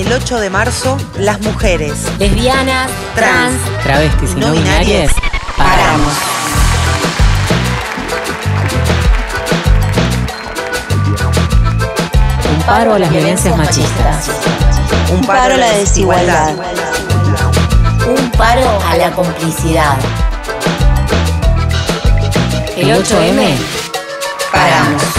el 8 de marzo, las mujeres, lesbianas, trans, travestis y no binarias, paramos. Un paro a las violencias machistas. un paro a la desigualdad, Un paro a la complicidad. El 8M, paramos.